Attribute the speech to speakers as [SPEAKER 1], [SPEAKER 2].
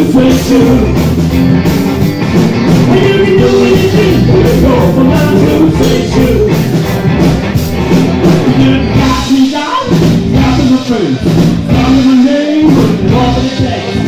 [SPEAKER 1] hallucination. And you can do anything, let go from my hallucination. You got me down, got in my face, calling my name, walking the day.